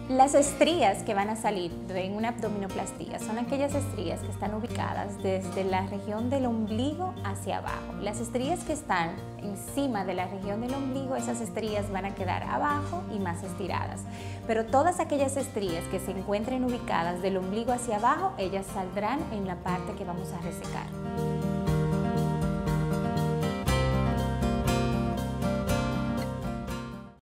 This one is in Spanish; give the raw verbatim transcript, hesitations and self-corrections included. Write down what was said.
Las estrías que van a salir en una abdominoplastía son aquellas estrías que están ubicadas desde la región del ombligo hacia abajo. Las estrías que están encima de la región del ombligo, esas estrías van a quedar abajo y más estiradas. Pero todas aquellas estrías que se encuentren ubicadas del ombligo hacia abajo, ellas saldrán en la parte que vamos a resecar.